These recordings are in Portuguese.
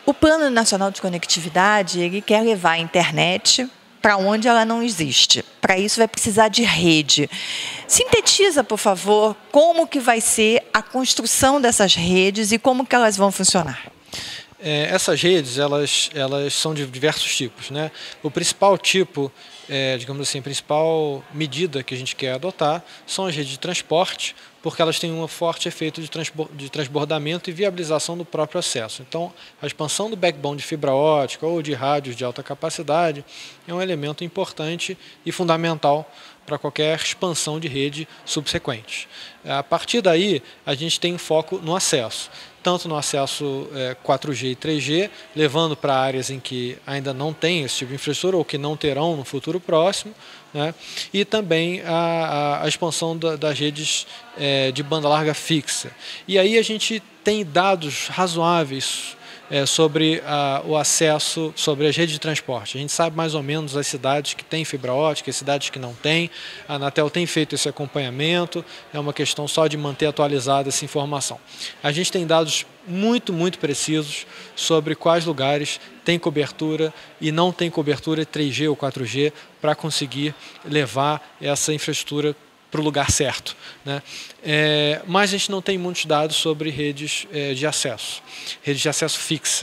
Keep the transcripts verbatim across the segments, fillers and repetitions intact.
O Plano Nacional de Conectividade, ele quer levar a internet para onde ela não existe. Para isso vai precisar de rede. Sintetiza, por favor, como que vai ser a construção dessas redes e como que elas vão funcionar. É, essas redes, elas, elas são de diversos tipos, né? O principal tipo, é, digamos assim, a principal medida que a gente quer adotar são as redes de transporte, porque elas têm um forte efeito de, de transbordamento e viabilização do próprio acesso. Então, a expansão do backbone de fibra ótica ou de rádios de alta capacidade é um elemento importante e fundamental para qualquer expansão de rede subsequente. A partir daí, a gente tem foco no acesso, tanto no acesso é, quatro G e três G, levando para áreas em que ainda não tem esse tipo de infraestrutura ou que não terão no futuro próximo, né? E também a, a, a expansão da, das redes é, de banda larga fixa. E aí a gente tem dados razoáveis É, sobre a, o acesso, sobre as redes de transporte. A gente sabe mais ou menos as cidades que têm fibra ótica, as cidades que não têm. A Anatel tem feito esse acompanhamento, é uma questão só de manter atualizada essa informação. A gente tem dados muito, muito precisos sobre quais lugares tem cobertura e não tem cobertura três G ou quatro G para conseguir levar essa infraestrutura para o lugar certo, né? É, mas a gente não tem muitos dados sobre redes é, de acesso, redes de acesso fixa.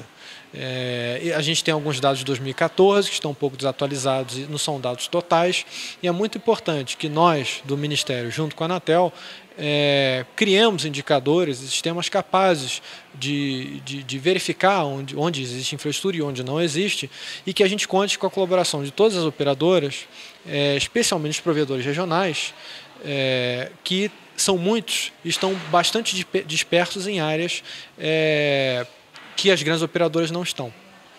É, a gente tem alguns dados de dois mil e quatorze que estão um pouco desatualizados e não são dados totais, e é muito importante que nós, do Ministério, junto com a Anatel, é, criemos indicadores e sistemas capazes de, de, de verificar onde, onde existe infraestrutura e onde não existe, e que a gente conte com a colaboração de todas as operadoras, é, especialmente os provedores regionais, É, que são muitos e estão bastante dispersos em áreas é, que as grandes operadoras não estão.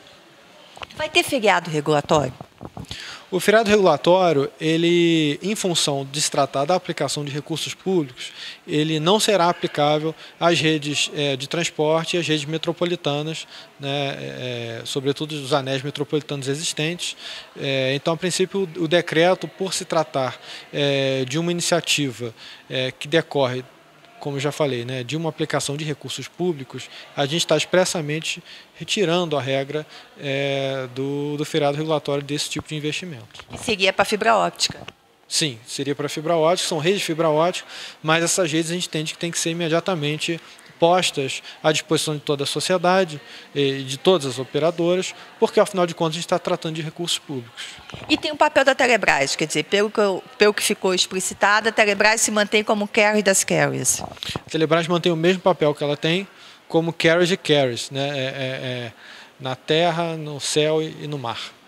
Vai ter feriado regulatório? O feriado regulatório, ele, em função de se tratar da aplicação de recursos públicos, ele não será aplicável às redes é, de transporte e às redes metropolitanas, né, é, sobretudo os anéis metropolitanos existentes. É, então, a princípio, o, o decreto, por se tratar é, de uma iniciativa é, que decorre, como eu já falei, né, de uma aplicação de recursos públicos, a gente está expressamente retirando a regra é, do, do feriado regulatório desse tipo de investimento. E seria para fibra óptica? Sim, seria para fibra ótica, são redes de fibra ótica, mas essas redes a gente entende que tem que ser imediatamente postas à disposição de toda a sociedade e de todas as operadoras, porque, afinal de contas, a gente está tratando de recursos públicos. E tem o papel da Telebrás, quer dizer, pelo que, eu, pelo que ficou explicitado, a Telebrás se mantém como carrier das carriers. A Telebrás mantém o mesmo papel que ela tem como carrier de carriers, né? é, é, é, na terra, no céu e no mar.